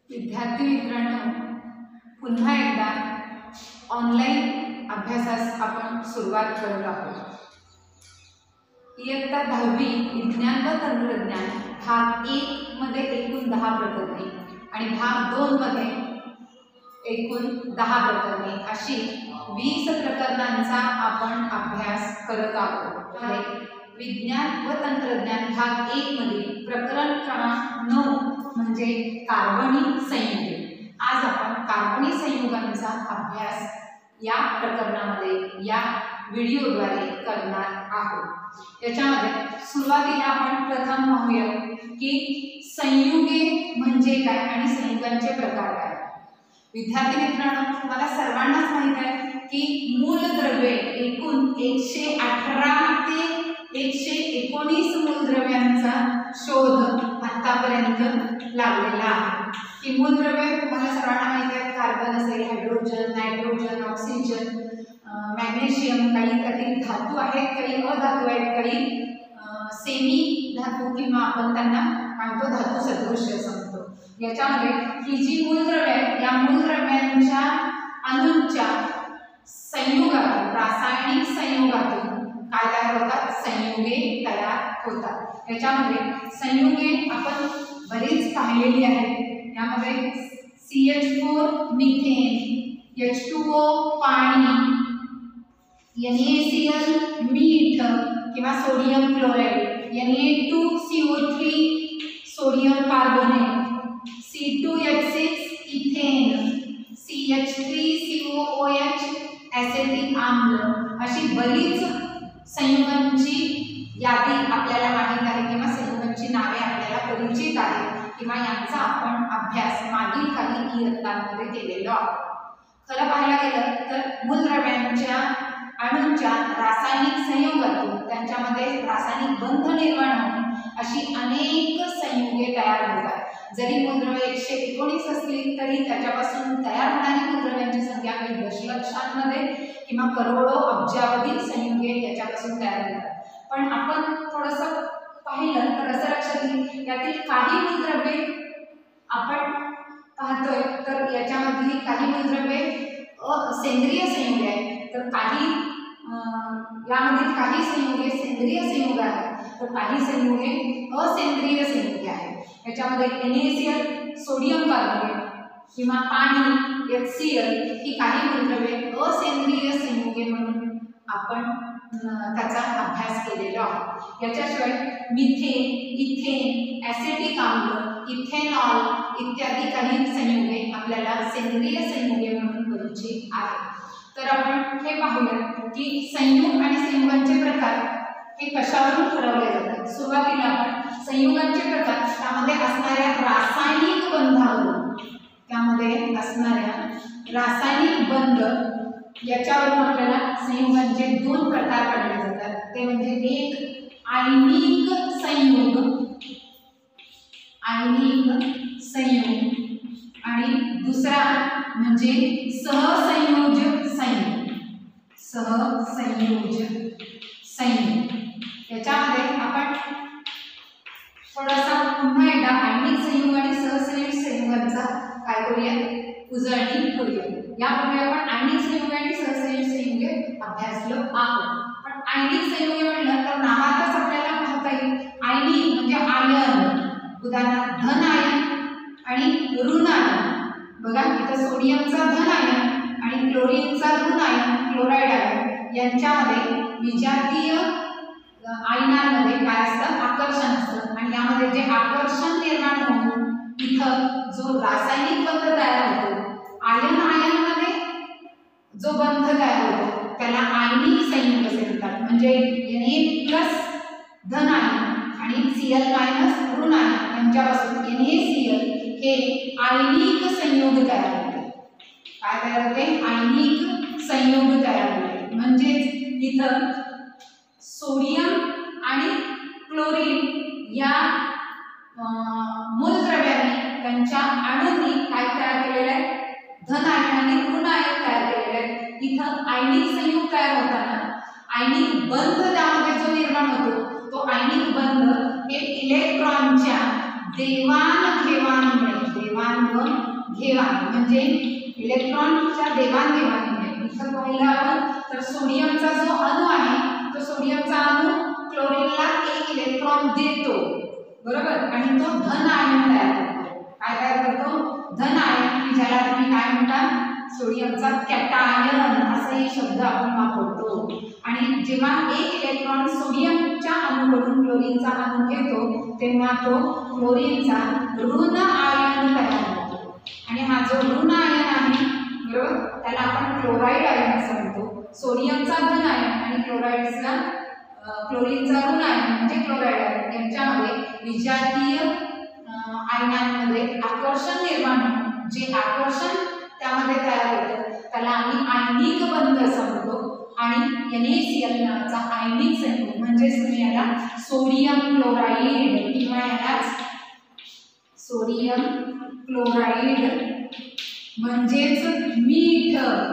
विद्यार्थी मित्रांनो, पुन्हा एकदा ऑनलाईन अभ्यासास आपण सुरुवात करत आहोत। इयत्ता 10वी विज्ञान व तंत्रज्ञान भाग 1 मध्ये एकूण 10 प्रकरणे आणि भाग 2 मध्ये एकूण 10 प्रकरणे अशी 20 प्रकरणांचा आपण अभ्यास करत आहोत। विज्ञान व तंत्रज्ञान भाग 1 मध्ये प्रकरण क्रमांक 9 म्हणजे कार्बनी संयुगे। आज आपण कार्बनी संयुगांचा अभ्यास या प्रकरणामध्ये या व्हिडिओद्वारे करणार आहोत। याच्यामध्ये सुरुवातीला आपण प्रथम पाहूया की संयुगे म्हणजे काय आणि संयुगांचे प्रकार काय। विद्यार्थी मित्रांनो, तुम्हाला सर्वांनाच माहित आहे की मूलद्रव्ये एकूण 118 ते 119 मूलद्रव्यांचा शोध आतापर्यंत लागलेला आहे। ही मूलद्रव्ये तुम्हाला सर्वांना माहिती आहेत, कार्बन असेल, हायड्रोजन, नायट्रोजन, ऑक्सिजन, मॅग्नेशियम, काही त्यातील धातू आहेत, काही अधातू आहेत, काही सेमी धातू किंवा आपण त्यांना म्हणतो धातू सदृश्य समजतो। याच्यामध्ये ही जी मूलद्रव्ये आहेत या मूलद्रव्यांच्या अणूंच्या संयुगातून, रासायनिक संयुगातून काय तयार होतात, संयुगे तयार होतात। याच्यामध्ये संयुगे आपण बरीच पाहिलेली आहेत। यामध्ये CH4 मिथेन, H2O पाणी, NaCl मीठ किंवा sodium chloride, Na2CO3 sodium carbonate, C2H6 ethane, CH3COOH acetic आम्ल अशी बरीच संयुगांची यादी आपल्याला माहित आहे किंवा संयुगांची नावे आपल्याला परिचित आहेत किंवा यांचा आपण अभ्यास मागील काही इयत्तांमध्ये केलेला आहे। खरं पाहायला गेलं तर मूलद्रव्यांच्या अणूंच्या रासायनिक संयुगातून त्यांच्यामध्ये रासायनिक बंध निर्माण होऊन अशी अनेक संयुगे तयार होतात। जरी मूलद्रव्ये 119 असली तरी त्याच्यापासून तयार होणारी मूलद्रव्यांची संख्या काही दशलक्षांमध्ये किंवा करोडो अब्जावधी संयुगे याच्यापासून तयार होतात। पण आपण थोडंसं पाहिलं तर असं लक्षात येईल यातील काही मूलद्रव्ये आपण पाहतोय तर याच्यामधली काही मूलद्रव्ये सेंद्रिय संयुगे आहेत, तर काही यामधील काही संयुगे सेंद्रिय संयुग आहेत तर काही संयुगे असेंद्रिय संयुगे आहेत। याच्यामध्ये NaCl सोडियम कार्बोनेट किंवा पाणी HCl ही काही मूलद्रव्ये असेंद्रिय संयुगे म्हणून आपण त्याचा अभ्यास केलेला आहे। याच्याशिवाय मिथेन, इथेन, ॲसेटिक आम्ल, इथेनॉल इत्यादी काही संयुगे आपल्याला सेंद्रिय संयुगे म्हणून परिचित आहेत। तर आपण हे पाहूया की संयुग आणि संयुगांचे प्रकार हे कशावरून ठरवले जातात। सुरुवातीला आपण संयुगांचे प्रकार त्यामध्ये असणाऱ्या रासायनिक बंधावरून, त्यामध्ये असणाऱ्या रासायनिक बंध याच्यावरून आपल्याला संयुगांचे 2 प्रकार पाडले जातात। ते म्हणजे एक आण्विक संयुग आणि दुसरा म्हणजे सहसंयोजक संयुग। याच्यामध्ये आपण थोडासा पुन्हा एकदा आण्विक संयुग आणि सहसंयोजक संयुगांचा काय करूया, उजळणी करूया। यापूर्वी आपण आण्विक संयुग आणि सहसंयोजक संयुगे अभ्यासलो आहोत। पण आण्विक संयुगे म्हणलं तर नावातच आपल्याला पाहता येईल आण्विक म्हणजे आयन, उदाहरणार्थ धन आयन आणि ऋण आयन। बघा इथं सोडियमचा धन आयन आणि क्लोरीनचा ऋण आयन, क्लोराईड आयन यांच्यामध्ये विजातीय आयनांमध्ये काय असतं, आकर्षण असतं आणि यामध्ये जे आकर्षण निर्माण होऊन इथं जो रासायनिक बंध तयार होतो, आयन मध्ये जो बंध तयार होतो त्याला आण्विक संयुग असे म्हणतात। म्हणजे Na+ धन आयन आणि Cl- ऋण आयन यांच्यापासून NaCl हे आण्विक संयुग तयार होते। काय तयार होते, आण्विक संयुग तयार होते। म्हणजेच इथं सोडियम आणि क्लोरीन या मूलद्रव्यांनी त्यांच्या अणूंनी काय तयार केलेले आहे, धन आयन आणि ऋण आयन तयार केलेले आहेत। इथं आण्विक संयुग तयार होताना आण्विक बंध त्यामध्ये जो निर्माण होतो तो आण्विक बंध हे इलेक्ट्रॉनच्या देवाणघेवाणीमुळे देवाणघेवाण म्हणजे इलेक्ट्रॉनच्या देवाणघेवाणीमुळे इथं पाहिलं आपण तर सोडियमचा जो अणू आहे तो सोडियमचा अणू क्लोरीनला एक इलेक्ट्रॉन देतो बरोबर आणि तो धन आयन तयार करतो काय तयार करतो धन आयन की ज्याला तुम्ही काय म्हणता सोडियमचा कॅटायन असाही शब्द आपण वापरतो आणि जेव्हा एक इलेक्ट्रॉन सोडियमच्या अणूकडून क्लोरीनचा अणू घेतो तेव्हा तो क्लोरीनचा ऋण आयन तयार होतो आणि हा जो ऋण आयन आहे बरोबर त्याला आपण क्लोराईड आयन असं म्हणतो सोडियमचा धन आयन आणि क्लोराईडचा क्लोरीनचा ऋण आयन म्हणजे क्लोराईड आयन यांच्यामध्ये विजातीय आयनांमध्ये आकर्षण निर्माण होते जे आकर्षण त्यामध्ये तयार होतं त्याला आम्ही आयनिक बंध समजतो आणि NaCl नावाचा आयनिक संयुग म्हणजेच तुम्ही याला सोडियम क्लोराईड किंवा याला सोडियम क्लोराईड म्हणजेच मीठ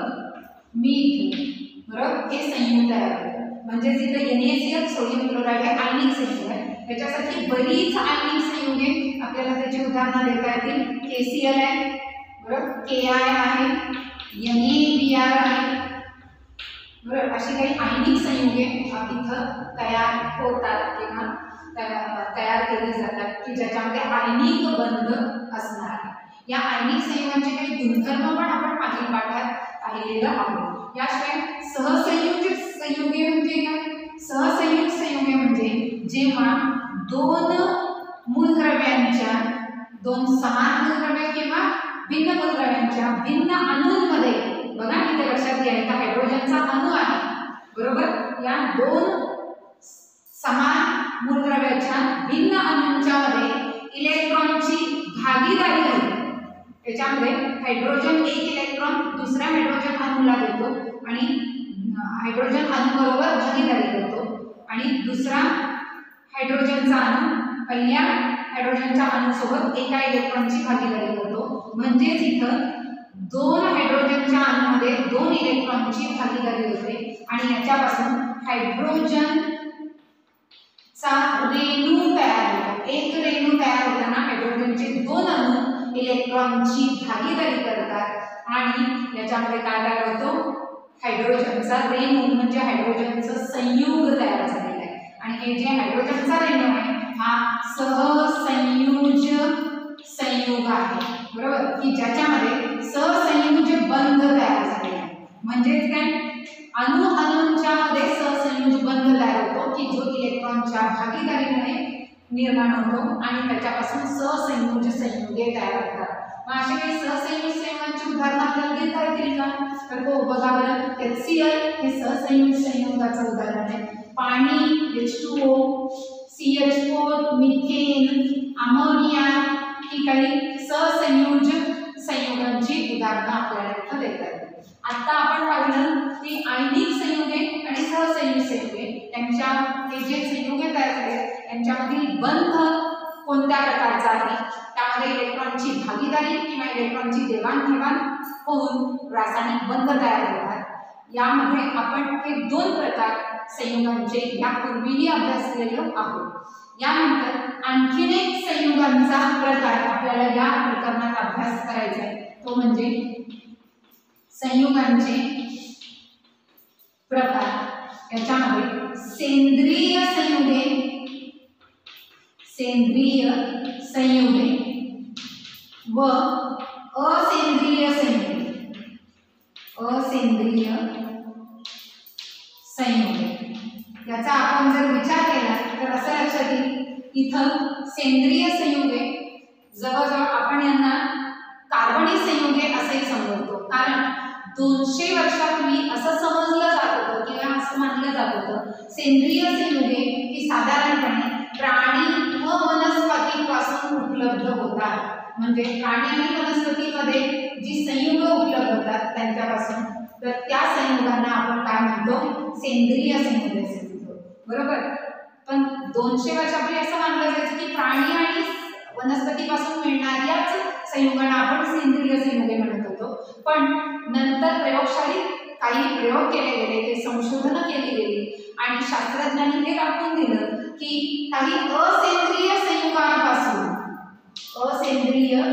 बरोबर हे संयुग तयार होतं म्हणजेच इथे NaCl सोडियम क्लोराईड हे आयनिक संयुग आहे त्याच्यासाठी बरीच आयनिक संयुगे आपल्याला त्याची उदाहरणं देता येतील KCl आहे बरोबर Ki आहे NaBr आहे बरोबर अशी काही आयनिक संयुगे इथं तयार होतात किंवा तयार केली जातात की ज्याच्यामध्ये आयनिक बंध असणार आहे या आयनिक संयुगांचे काही गुणधर्म पण आपण मागील पाठात पाहिलेलं आहोत याशिवाय सहसंयोजित संयुगे म्हणजे काय सहसंयुग संयुगे म्हणजे जेव्हा दोन मूलद्रव्यांच्या दोन समान मूलद्रव्य किंवा भिन्न मूलद्रव्यांच्या भिन्न अणूंमध्ये बघा इथे लक्षात घ्या इथे हायड्रोजनचा अणू आहे बरोबर या दोन समान मूलद्रव्याच्या भिन्न अणूंच्या मध्ये इलेक्ट्रॉनची भागीदारी होते त्याच्यामध्ये हायड्रोजन एक इलेक्ट्रॉन दुसऱ्या हायड्रोजन अणूला देतो आणि हायड्रोजन अणूबरोबर भागीदारी करतो आणि दुसरा हायड्रोजनचा अणू पहिल्या हायड्रोजनच्या अणूसोबत एका इलेक्ट्रॉनची भागीदारी करतो म्हणजेच इथं दोन हायड्रोजनच्या अणूमध्ये दोन इलेक्ट्रॉनची भागीदारी होते आणि याच्यापासून हायड्रोजनचा रेणू तयार होतो एक रेणू तयार होताना हायड्रोजनचे दोन अणू इलेक्ट्रॉनची भागीदारी करतात आणि याच्यामध्ये काय तयार होतो हायड्रोजनचा रेणू म्हणजे हायड्रोजनचं संयुग तयार झालेलं आहे आणि हे जे हायड्रोजनचा रेणू आहे हा सहसंयुज संयुग आहे बरोबर की ज्याच्यामध्ये सहसंयुज बंध तयार झाले आहे म्हणजेच काय अणू अणूंच्या मध्ये सहसंयुज बंध तयार होतो की जो इलेक्ट्रॉनच्या भागीदारीमुळे निर्माण होतो आणि त्याच्यापासून सहसंयुज संयुगे तयार होतात मग अशा काही सहसंयुज संयुगांची उदाहरणं आपल्याला देता येतील का तर तो बघा बरं HCl हे सहसंयुज संयुगाचं उदाहरण आहे पाणी H2O CH4 मिथेन अमोनिया ही काही सहसंयोज संयुगांची उदाहरणं आपल्याला इथं देता येतात आता आपण पाहिलं की आयनिक संयुगे आणि सहसंयुज संयुगे यांच्या हे जे संयुगे तयार झाले यांच्यामधील बंध कोणत्या प्रकारचा आहे त्यामध्ये इलेक्ट्रॉनची भागीदारी किंवा इलेक्ट्रॉनची देवाणघेवाण होऊन रासायनिक बंध तयार होतात यामध्ये आपण हे दोन प्रकार संयुगांचे यापूर्वीही अभ्यासलेलो आहोत यानंतर आणखीन एक संयुगांचा प्रकार आपल्याला या प्रकरणात अभ्यास करायचा आहे तो म्हणजे संयुगांचे प्रकार याच्यामध्ये सेंद्रिय संयुगे व असेंद्रिय संयुगे याचा आपण जर विचार केला तर असं लक्षात येईल इथं सेंद्रिय संयुगे जवळजवळ आपण यांना कार्बनी संयुगे असेही समजतो कारण 200 वर्षापूर्वी असं समजलं जात होतं किंवा असं मानलं जात होतं सेंद्रिय संयुगे ही साधारणपणे प्राणी व वनस्पतींपासून उपलब्ध होतात म्हणजे प्राणी आणि वनस्पतीमध्ये जी संयुग उपलब्ध होतात त्यांच्यापासून तर त्या संयुगांना आपण काय म्हणतो सेंद्रिय संयुगे असे म्हणतो बरोबर पण 200 वर्षापूर्वी असं मानलं जायचं की प्राणी आणि वनस्पतीपासून मिळणाऱ्याच संयुगांना आपण सेंद्रिय संयुगे म्हणत होतो पण नंतर प्रयोगशाळेत काही प्रयोग केले गेले ते संशोधनं केली गेली आणि शास्त्रज्ञांनी हे दाखवून दिलं की काही असेंद्रिय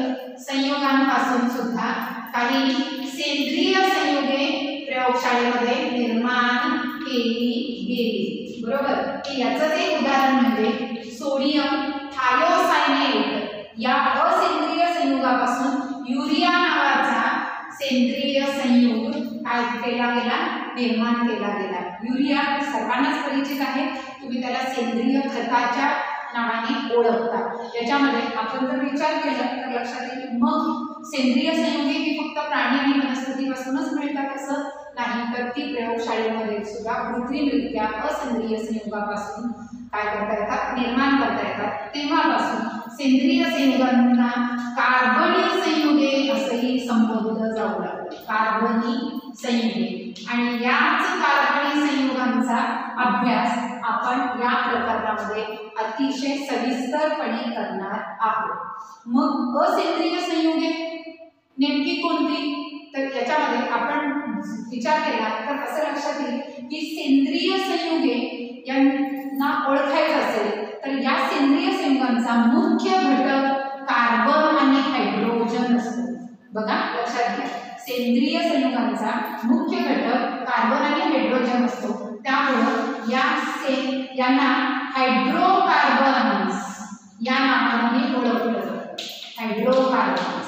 संयुगांपासून सुद्धा काही सेंद्रिय संयुगे प्रयोगशाळेमध्ये निर्माण केली गेली, बरोबर. याचं एक उदाहरण म्हणजे सोडियम थायोसायनेट या असेंद्रिय संयुगापासून युरिया नावाचा सेंद्रिय संयुग काय केला गेला, निर्माण केला गेला. युरिया सर्वांनाच परिचित आहे, तुम्ही त्याला सेंद्रिय खताच्या नावाने ओळखता. याच्यामध्ये आपण जर विचार केला तर लक्षात येईल मग सेंद्रिय संयुगे ही फक्त प्राणी आणि वनस्पतीपासूनच मिळतात असं नाही, तर ती प्रयोगशाळेमध्ये सुद्धा कृत्रिमरित्या असेंद्रिय संयुगापासून काय करता येतात, निर्माण करता येतात. तेव्हापासून सेंद्रिय संयुगांना कार्बनी संयुगे असंही संबोधलं जाऊ लागलं, कार्बनी संयुगे. आणि याच कार्बनी संयुगांचा अभ्यास आपण या प्रकरणामध्ये अतिशय सविस्तरपणे करणार आहोत. मग असेंद्रिय संयुगे नेमकी कोणती, तर याच्यामध्ये आपण विचार केला तर असं लक्षात येईल की सेंद्रिय संयुगे यांना ओळखायचं असेल तर या सेंद्रिय संयुगांचा मुख्य घटक कार्बन आणि हायड्रोजन असतो. बघा लक्षात घ्या, सेंद्रिय संयुगांचा मुख्य घटक कार्बन आणि हायड्रोजन असतो. त्यामुळे यांना हायड्रोकार्बन्स या नावाने ओळखलं जातं, हायड्रोकार्बन्स.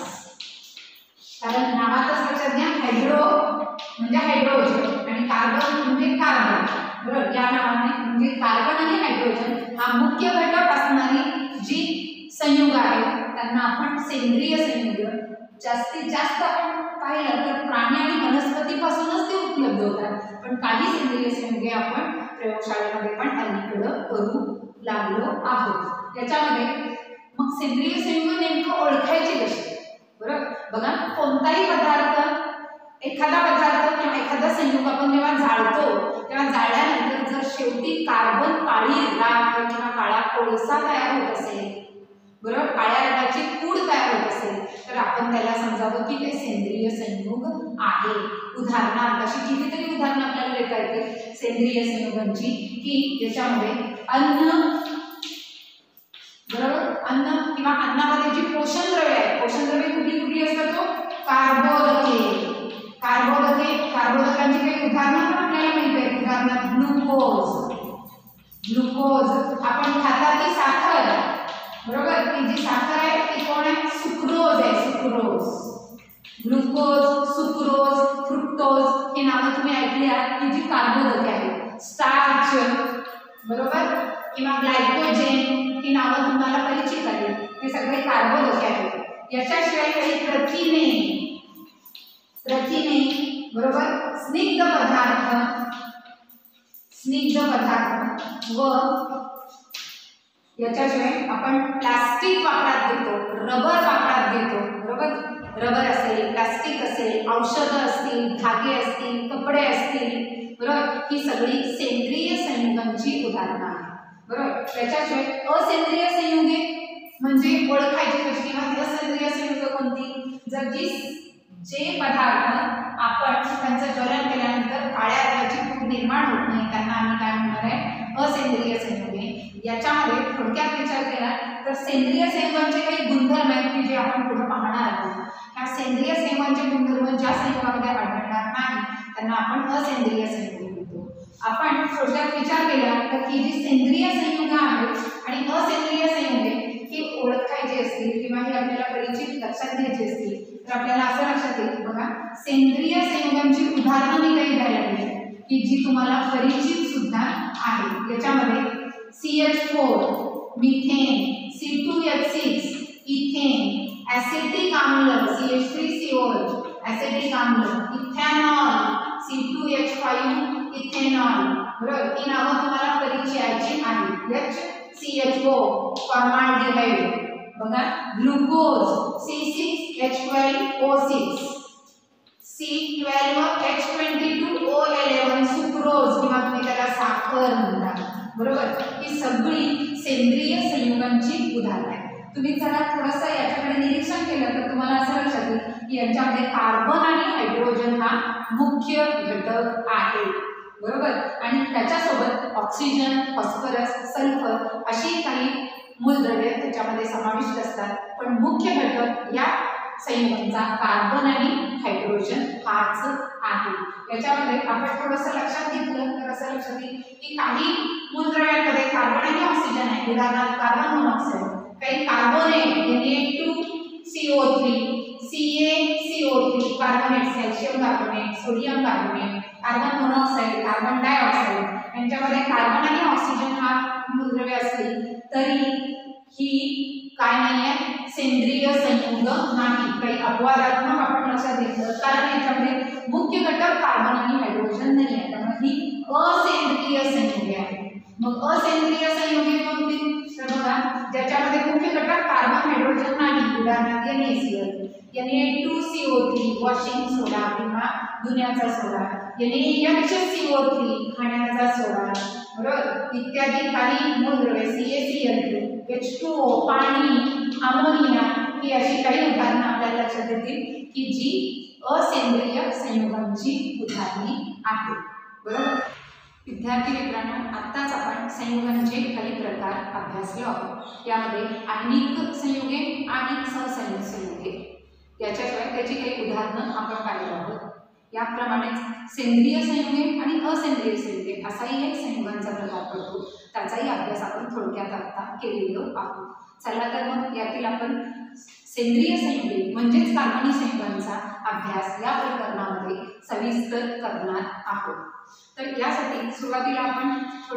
कारण नावातच लक्षात घ्या, हायड्रो म्हणजे हायड्रोजन आणि कार्बन म्हणजे कार्बन, बरोबर. या नावाने म्हणजे कार्बन आणि हायड्रोजन हा मुख्य घटक असणारी जी संयुग आहे त्यांना आपण सेंद्रिय संयुग. जास्तीत जास्त आपण पाहिलं तर प्राणी आणि वनस्पतीपासूनच ते उपलब्ध होतात, पण काही सेंद्रिय संयुगे आपण प्रयोगशाळेमध्ये पण अलीकडं करू लागलो आहोत. याच्यामध्ये मग सेंद्रिय संयुग नेमकं ओळखायची कशी, बरोबर. बघा कोणताही पदार्थ, एखादा पदार्थ किंवा एखादा संयुग आपण जेव्हा जाळतो तेव्हा जाळल्यानंतर जर शेवटी कार्बन काळी राख किंवा काळा कोळसा तयार होत असेल, बरोबर, काळ्या रंगाची पूड तयार होत असेल तर आपण त्याला समजावं की ते सेंद्रिय संयुग आहे. उदाहरणार्थ अशी कितीतरी उदाहरणं आपल्याला देता येतील सेंद्रिय संयुगांची की ज्याच्यामध्ये अन्न, बरोबर, अन्न किंवा अन्नामध्ये जी पोषण द्रव्ये आहेत, पोषण द्रव्ये कुठली कुठली असतात, तो कार्बोदके. कार्बोदकांची काही उदाहरणं पण आपल्याला माहिती आहेत. उदाहरणार्थ ग्लुकोज आपण खाता ती साखर, बरोबर. ती जी साखर आहे ती कोण आहे, सुक्रोज आहे, सुक्रोज. ग्लुकोज, सुक्रोज, फ्रुक्टोज ही नावं तुम्ही ऐकली आहात की जी कार्बोदके आहेत. स्टार्च, बरोबर, किंवा ग्लायकोजेन ही नावं तुम्हाला परिचित आहेत, हे सगळे कार्बोदके आहेत. याच्याशिवाय काही प्रथिने, बरोबर, स्निग्ध पदार्थ व याच्याशिवाय आपण प्लास्टिक वापरात घेतो, रबर वापरात घेतो, बरोबर. रबर असेल, प्लास्टिक असेल, औषधं असतील, धागे असतील, कपडे असतील, बरोबर, ही सगळी सेंद्रिय संयुगांची उदाहरणं आहेत, बरोबर. त्याच्याशिवाय असेंद्रिय संयुगे म्हणजे ओळखायची कशी किंवा असेंद्रिय संयुग कोणती, जर जे पदार्थ आपण त्यांचं ज्वलन केल्यानंतर काळ्या रंगाची पूड निर्माण होत नाही त्यांना आम्ही काय म्हणणार आहे, असेंद्रिय संयुगे. याच्यामध्ये थोडक्यात विचार केला तर सेंद्रिय संयुगांचे काही गुणधर्म आहेत की जे आपण पुढे पाहणार आहोत. ह्या सेंद्रिय संयुगांचे गुणधर्म ज्या संयुगामध्ये आढळणार नाही त्यांना आपण असेंद्रिय संयुगे म्हणतो. आपण थोडक्यात विचार केला तर ही जी सेंद्रिय संयुग आहेत आणि असेंद्रिय संयुगे ही ओळखायची असतील किंवा ही आपल्याला परिचित लक्षात घ्यायची असतील तर आपल्याला असं लक्षात येईल. बघा सेंद्रिय संयुगांची उदाहरणं मी काही द्यायला लागली की जी तुम्हाला परिचित सुद्धा आहे. याच्यामध्ये CH4, methane, C2H6, ethane, acetic आम्ल CH3COH, ॲसिटिक आम्ल, इथेनॉल C2H5, इथेनॉल, बरोबर. ही नावं तुम्हाला परिचयाची आहेत. HCHO, फॉर्माल्डिहाइड, बघा. ग्लुकोज C6H12O6, C12H22O11, सुक्रोज किंवा तुम्ही त्याला साखर म्हणता, बरोबर. ही सगळी सेंद्रिय संयुगांची उदाहरणं आहेत. तुम्ही जरा थोडंसं याच्याकडे निरीक्षण केलं तर तुम्हाला असं लक्षात येईल की यांच्यामध्ये कार्बन आणि हायड्रोजन हा मुख्य घटक आहे, बरोबर. आणि त्याच्यासोबत ऑक्सिजन, फॉस्फरस, सल्फर अशी काही मूलद्रव्ये त्याच्यामध्ये समाविष्ट असतात, पण मुख्य घटक या संयुगांचा कार्बन आणि हायड्रोजन हाच आहे। याच्यामध्ये आपण थोडंसं लक्षात घेतलं तर असं लक्षात येईल की काही मूलद्रव्यांमध्ये कार्बन आणि ऑक्सिजन आहे, उदाहरणार्थ कार्बन मोनॉक्साईड, काही कार्बन आहे Na2CO3, CaCO3, carbonate, calcium carbonate, sodium carbonate, carbon monoxide, carbon dioxide, यांच्यामध्ये कार्बन आणि ऑक्सिजन हा मूलद्रव्य असली तरी ही काय नाहीये, सेंद्रिय संयुग नाही। काही अपवादात्मक आपण लक्षात घेतलं कारण याच्यामध्ये मुख्य घटक कार्बन आणि हायड्रोजन नाही आहे, त्यामुळे ही असेंद्रिय संयुगे आहे। मग असेंद्रिय संयुगे कोणती? तर बघा, ज्याच्यामध्ये मुख्य घटक कार्बन हायड्रोजन नाही, उदाहरणार्थ NaCl, Na2CO3 वॉशिंग सोडा किंवा धुण्याचा सोडा, NaHCO3 खाण्याचा सोडा, बरोबर, इत्यादी काही मूलद्रव्ये CaCl2, H2O पाणी, अमोनिया, ही अशी काही उदाहरणं आपल्याला लक्षात येतील की जी असेंद्रिय संयुगांची उदाहरणे आहेत, बरोबर। विद्यार्थी मित्रांनो, आत्ताच आपण संयुगांचे काही प्रकार अभ्यासलो आहोत। यामध्ये आण्विक संयुगे आणि सहसंयुग संयुगे, याच्याशिवाय त्याची काही उदाहरणं आपण पाहिली आहोत। याप्रमाणेच सेंद्रिय संयुगे आणि असेंद्रिय संयुगे असाही एक संयुगांचा प्रकार पडतो, त्याचाही अभ्यास आपण थोडक्यात आता केलेलो आहोत। चला तर मग यातील आपण सेंद्रिय संयुगे म्हणजेच कार्बनी संयुगांचा अभ्यास या प्रकरणामध्ये सविस्तर करणार आहोत। तर यासाठी सुरुवातीला आपण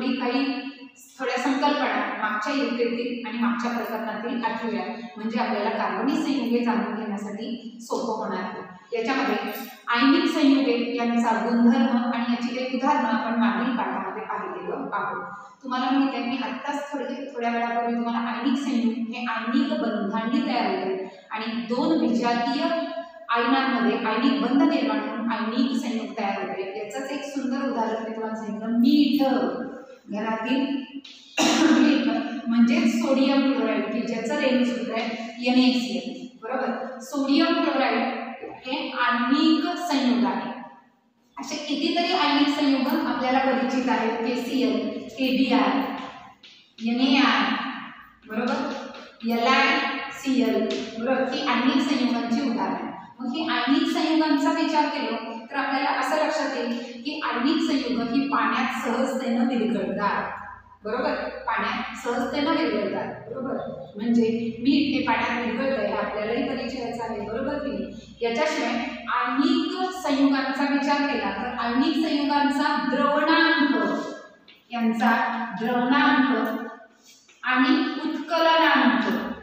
थोड्या संकल्पना मागच्या युक्तीतील आणि मागच्या प्रकरणातील आठवूया, म्हणजे आपल्याला कार्बनी संयुगे जाणून घेण्यासाठी सोपं होणार आहे। याच्यामध्ये आण्विक संयुगे यांचा गुणधर्म आणि याची काही उदाहरणं आपण मागील पाठामध्ये पाहिलेलो आहोत। तुम्हाला माहिती आहे, मी आत्ताच थोड्या वेळापूर्वी तुम्हाला आण्विक संयुग हे आण्विक बंधांनी तयार होते आणि दोन विजातीय आयनांमध्ये आण्विक बंध निर्माण होऊन आण्विक संयुग तयार होते। याचंच एक सुंदर उदाहरण मी तुम्हाला सांगितलं, मीठ, घरातील मीठ म्हणजे सोडियम क्लोराईड की ज्याचं रेणूसूत्र आहे NaCl, बरोबर। सोडियम क्लोराईड हे आण्विक संयुग आहे। असे कितीतरी आण्विक संयुग आपल्याला परिचित आहेत, KCl, KBr, NaI, बरोबर, LiCl, बरोबर, ही आण्विक संयुगांची उदाहरणे। मग ही आण्विक संयुगांचा विचार केला तर आपल्याला असं लक्षात येईल की आण्विक संयुग ही पाण्यात सहजतेने विरघळतात, बरोबर, पाण्यात सहजतेने विरघळतात, बरोबर। म्हणजे मीठ हे पाण्यात विरघळतं हे आपल्यालाही परिचयाचं आहे, बरोबर की नाही। याच्याशिवाय आण्विक संयुगांचा विचार केला तर आण्विक संयुगांचा द्रवणांक, यांचा द्रवणांक आणि उत्कलनांक,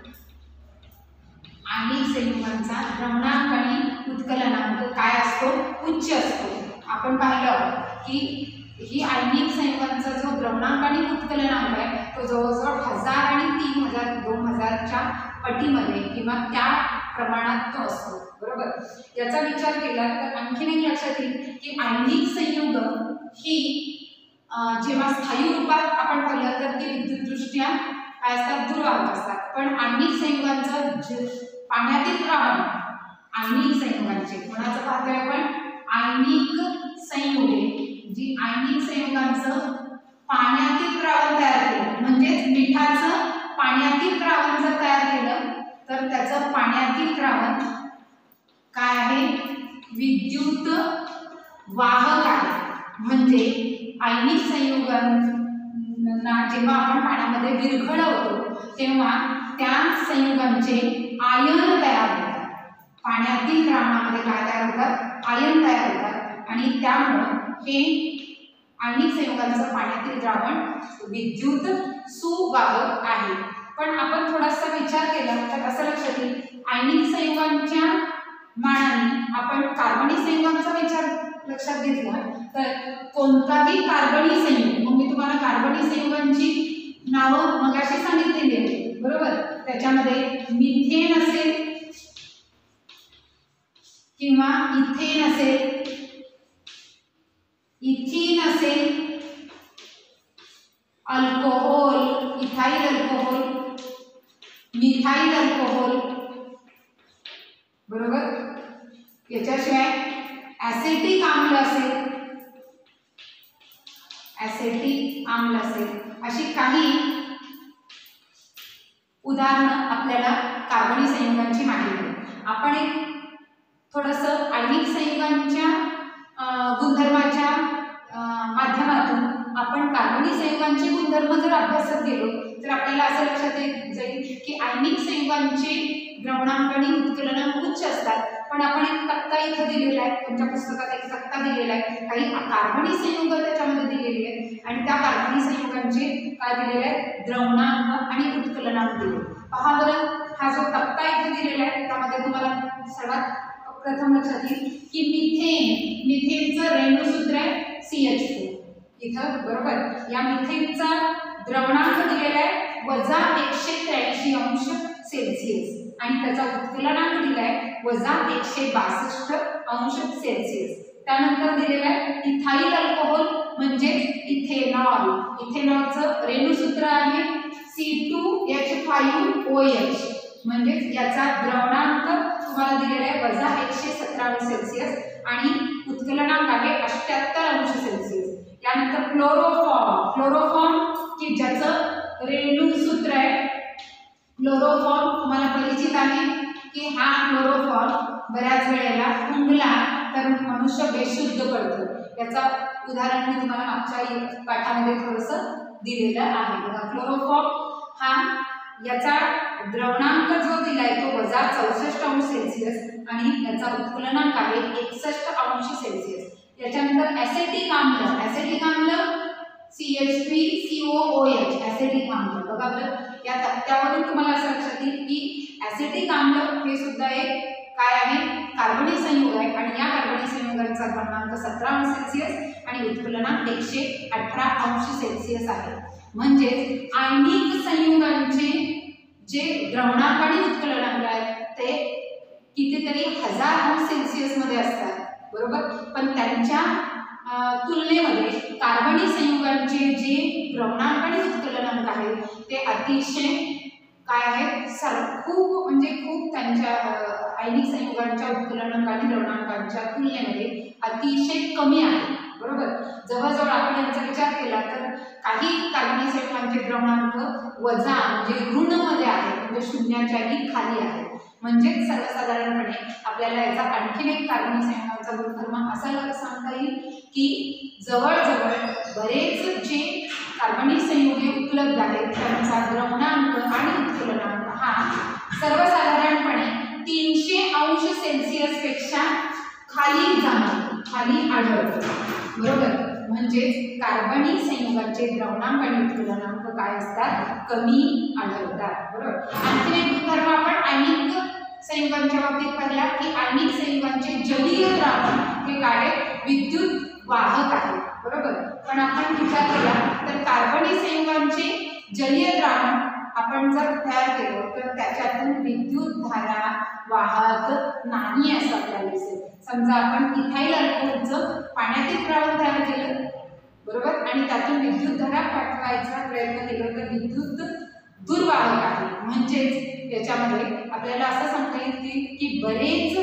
आण्विक संयुगांचा द्रवणांक आणि उत्कलनांक काय असतो? उच्च असतो। आपण पाहिलं की ही आण्विक संयुगांचा जो द्रवणांक आणि उत्कलनांक आहे तो जवळजवळ 1000 आणि 3000 2000च्या पटीमध्ये किंवा त्या प्रमाणात तो असतो, बरोबर। याचा विचार केला तर आणखीन एक लक्षात येईल की आण्विक संयुग ही जेव्हा स्थायी रूपात आपण पाहिलं तर ती विद्युतदृष्ट्या काय असतात? ध्रुवांक असतात। पण आण्विक संयुगांचं पाण्यातील द्रावण, आण्विक संयुगांचे कोणाचं पाहतोय आपण? आण्विक संयुगे, जी आण्विक संयुगांचं पाण्यातील द्रावण तयार केलं, म्हणजेच मिठाचं पाण्यातील द्रावण जर तयार केलं तर त्याचं पाण्यातील द्रावण काय आहे? विद्युत वाहक आहे। म्हणजे आण्विक संयुगांना जेव्हा आपण पाण्यामध्ये विरघळवतो तेव्हा त्या संयुगांचे आयन तयार होतात, पाण्यातील द्रावणामध्ये काय तयार होतात? आयन तयार होतात आणि त्यामुळे हे आण्विक संयुगांचं पाण्यातील द्रावण विद्युत सुवाहक आहे। पण आपण थोडासा विचार केला तर असं लक्षात येईल आण्विक संयुगांच्या मानाने आपण कार्बनी संयुगांचा विचार लक्षात घेतला तर कोणताही कार्बनी संयुग, मग मी तुम्हाला कार्बनी संयुगांची नावं मगाशी सांगितलेली आहेत, बरोबर। त्याच्यामध्ये मिथेन असेल किंवा इथेन असेल, इथीन असेल, alcohol, ethyl alcohol, methyl alcohol, बरोबर। याच्याशिवाय ॲसिटिक आम्ल असेल, ॲसिटिक आम्ल असेल, अशी काही उदाहरणं आपल्याला कार्बनी संयुगांची माहिती आहेत। आपण एक थोडंसं आण्विक संयुगांच्या गुणधर्माच्या माध्यमातून आपण कार्बनी संयुगांचे गुणधर्म जर अभ्यासत गेलो तर आपल्याला असं लक्षात जाईल की आण्विक संयुगांचे द्रवणांक आणि उत्कलनांक उच्च असतात. पण आपण एक तक्ता इथं दिलेला आहे, तुमच्या पुस्तकात एक तक्ता दिलेला आहे, काही कार्बनी संयुग त्याच्यामध्ये दिलेली आहेत आणि त्या कार्बनी संयुगांचे काय दिलेले आहेत द्रवणांक आणि उत्कलनांक दिले. पहा बरं, हा जो तक्ता इथे दिलेला आहे त्यामध्ये तुम्हाला सर्वात प्रथम लक्षात येईल की मिथेनचं रेणूसूत्र आहे CH4 इथं, बरोबर. या मिथेनचा द्रवणांक दिलेला आहे -183 अंश सेल्सिअस आणि त्याचा उत्कलनांक दिला आहे -162 अंश सेल्सिअस. त्यानंतर दिलेला आहे इथाइल अल्कोहोल म्हणजे इथेनॉल. इथेनॉलचं रेणूसूत्र आहे C2H5OH म्हणजे याचा द्रवणांक तुम्हाला दिलेला आहे -117 अंश सेल्सिअस आणि उत्कलनांक आहे 78 अंश सेल्सिअस. यानंतर क्लोरोफॉर्म की ज्याचं रेणूसूत्र आहे क्लोरोफॉर्म, तुम्हाला परिचित आहे की हा क्लोरोफॉर्म बऱ्याच वेळेला उंगला तर मनुष्य बेशुद्ध पडतं. याचा उदाहरण मी तुम्हाला मागच्या पाठामध्ये थोडंसं दिलेलं आहे. बघा, क्लोरोफॉर्म हा याचा द्रवणांक जो दिलाय तो -64 अंश सेल्सिअस आणि याचा उत्कलनांक आहे 61 अंश सेल्सिअस. याच्यानंतर ऍसिटिक आम्ल CH3COOH ऍसिटिक आम्ल. बघा बरं, या तक्त्यावरून तुम्हाला असं लक्षात येईल की ऍसिटिक आम्ल हे सुद्धा एक काय आहे कार्बनी संयुग आहे आणि या कार्बनी संयुगांचा द्रवणांक 17 अंश सेल्सिअस आणि उत्कलनांक 118 अंश सेल्सिअस आहे. म्हणजे आण्विक संयुगांचे जे द्रवणांक आणि उत्कलनांक आहेत ते कितीतरी 1000 अंश सेल्सिअस मध्ये असतात, बरोबर. पण त्यांच्या तुलनेमध्ये कार्बनी संयुगांचे जे द्रवणांक आणि उत्कलनांक आहेत ते अतिशय काय आहेत खूप म्हणजे खूप त्यांच्या आण्विक संयुगांच्या उत्कलनांक आणि द्रवणांकांच्या तुलनेमध्ये अतिशय कमी आहे, बरोबर. जवळजवळ आपण यांचा विचार केला तर काही कार्बनी संयुगांचे द्रवणांक वजा म्हणजे ऋण मध्ये आहे, म्हणजे शून्याच्याही खाली आहे. म्हणजे सर्वसाधारणपणे आपल्याला याचा आणखीन एक कार्बनी संयुगांचा गुणधर्म असा सांगता येईल की जवळजवळ बरेच जे कार्बनी संयुगे उपलब्ध आहेत त्यांचा द्रवणांक आणि उत्कलनांक हा सर्वसाधारणपणे 300 अंश सेल्सिअस पेक्षा खाली आढळतो, बरोबर. म्हणजे कार्बनी संयुगांचे द्रवणांक आणि उत्कलनांक काय असतात कमी आढळतात, बरोबर. आणखी एक गुणधर्म आपण आण्विक संयुगांच्या बाबतीत पाहिला की आण्विक संयुगांचे जलीय द्रावण हे काय विद्युत वाहक आहे, बरोबर. पण आपण विचार केला तर कार्बनी संयुगांचे जलीय द्रावण आपण जर तयार केलं तर त्याच्यातून विद्युत धारा वाहत नाही असं आपल्याला दिसेल. समजा आपण इथाइल अल्कोहोलचं पाण्यातील द्रावण तयार केलं, बरोबर, आणि त्यातून विद्युत धारा पाठवायचा प्रयत्न केला तर विद्युत दुर्वाहक आहे. म्हणजेच याच्यामध्ये आपल्याला असं सांगता येईल की बरेच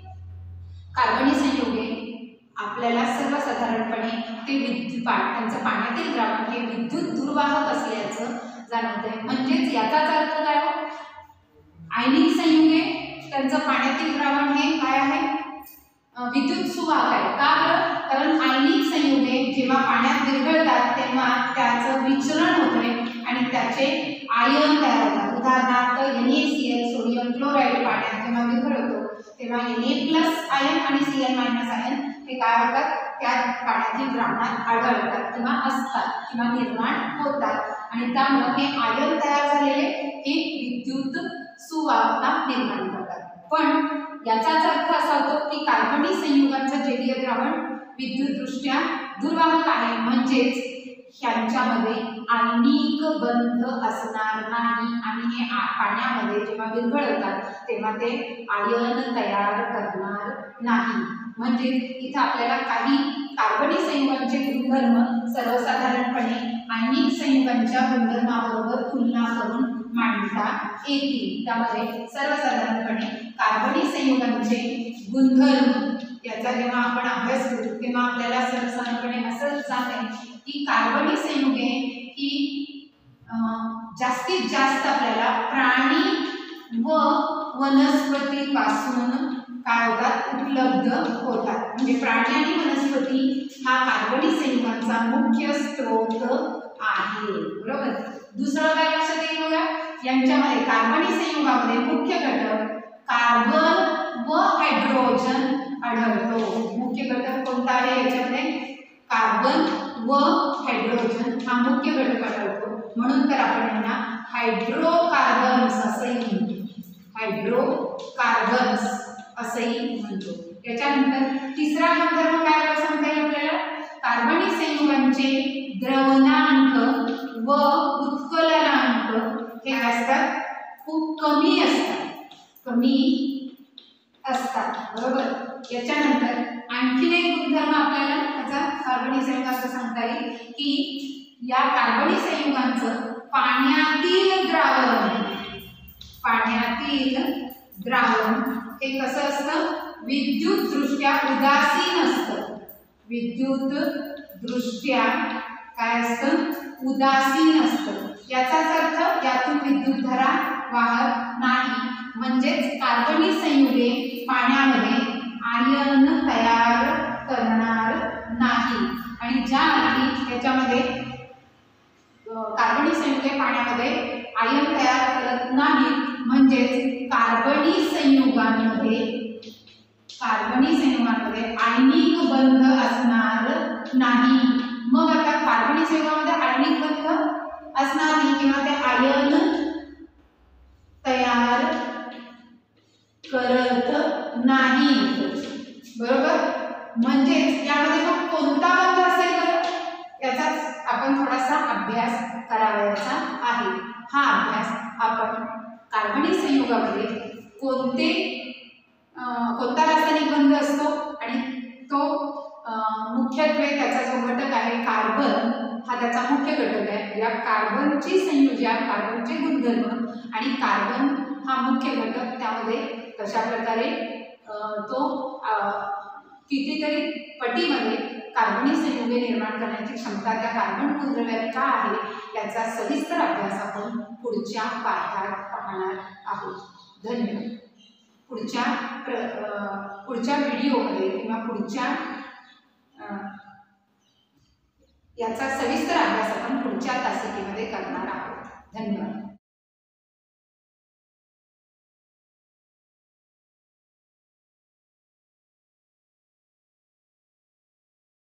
कार्बनी संयुगे आपल्याला सर्वसाधारणपणे ते त्यांचं पाण्यातील द्रावण हे विद्युत दुर्वाहक असल्याचं जाणवतंय. म्हणजेच याचाच अर्थ काय हो, आण्विक संयुगे त्यांचं पाण्यातील द्रावण हे काय आहे विद्युत सुवाहक आहे. का बरं? कारण आण्विक संयुगे जेव्हा पाण्यात विरघळतात तेव्हा त्याचं विचलन होते आणि त्याचे आयन तयार होतात. उदाहरणार्थ NaCl सोडियम क्लोराईड पाण्यात जेव्हा विरघळतो तेव्हा Na+ आयन आणि Cl- आयन हे काय होतात त्या पाण्यातील द्रावणात आढळतात किंवा असतात किंवा निर्माण होतात आणि त्यामुळे हे आयन तयार झालेले हे विद्युत सुवाहकता निर्माण करतात. पण याचाच अर्थ असा होतो की कार्बनी संयुगांचं जलीय द्रावण विद्युतदृष्ट्या दुर्वाहक आहे. म्हणजेच ह्यांच्यामध्ये आण्विक बंध असणार नाही आणि हे पाण्यामध्ये जेव्हा विरघळतात तेव्हा ते आयन तयार करणार नाही. म्हणजे इथं आपल्याला काही कार्बनी संयुगांचे गुणधर्म सर्वसाधारणपणे आण्विक संयुगांच्या गुणधर्माबरोबर तुलना करून मांडता येतील. त्यामध्ये सर्वसाधारणपणे कार्बनी संयुगांचे गुणधर्म याचा जेव्हा आपण अभ्यास करू तेव्हा आपल्याला सर्वसाधारणपणे असं जाणवेल की कार्बनी संयुगे ही जास्तीत जास्त आपल्याला प्राणी व वनस्पतीपासून काय होतात, उपलब्ध होतात. म्हणजे प्राणी आणि वनस्पती हा कार्बनी संयुगांचा मुख्य स्रोत आहे. बरोबर. दुसरं काय लक्षात येईल बघा, यांच्यामध्ये कार्बनी संयुगामध्ये मुख्य घटक कार्बन व हायड्रोजन आढळतो. मुख्य घटक कोणता आहे याच्यामध्ये, कार्बन व हायड्रोजन हा मुख्य घटक आढळतो. म्हणून तर आपण यांना हायड्रोकार्बन्स असंही म्हणतो. हायड्रोकार्बन्स असंही म्हणतो. त्याच्यानंतर तिसरा गुणधर्म काय सांगता येईल आपल्याला, कार्बनी संयुगांचे द्रवणांक व उत्कलनांक हे असतात खूप कमी असतात. बरोबर. याच्यानंतर आणखीन एक गुणधर्म आपल्याला त्याचा कार्बनी संयुगांचा सांगता येईल की या कार्बनी संयुगांचं पाण्यातील द्रावण हे कसं असतं, विद्युत दृष्ट्या उदासीन असतं. विद्युत दृष्ट्या काय असतं, उदासीन असतं. याचाच अर्थ यातून विद्युतधारा वाहत नाही. म्हणजेच कार्बनी संयुगे पाण्यामध्ये आयन तयार करणार नाही. आणि ज्या अर्थी त्याच्यामध्ये कार्बनी संयुगे पाण्यामध्ये आयन तयार करत नाही, म्हणजेच कार्बनी संयुगांमध्ये आण्विक बंध असणार नाही. मग आता कार्बनी संयुगामध्ये आण्विक बंध असणार नाही किंवा ते आयन तयार करत नाही. बरोबर. म्हणजेच यामध्ये मग कोणता बंध असेल बरं, याचाच आपण थोडासा अभ्यास करायचा आहे. हा अभ्यास आपण कार्बनी संयुगामध्ये कोणता रासायनिक बंध असतो आणि तो मुख्यत्वे त्याचा जो घटक आहे कार्बन हा त्याचा मुख्य घटक आहे. या कार्बनची संयोजन, कार्बनचे गुणधर्म आणि कार्बन हा मुख्य घटक, त्यामध्ये कशा प्रकारे तो कितीतरी पटीमध्ये कार्बनी संयुगे निर्माण करण्याची क्षमता त्या कार्बन मूलद्रव्यात का आहे याचा सविस्तर अभ्यास आपण पुढच्या पाठात पाहणार आहोत. धन्यवाद. पुढच्या व्हिडिओमध्ये किंवा पुढच्या याचा सविस्तर अभ्यास आपण पुढच्या तासिकेमध्ये करणार आहोत. धन्यवाद.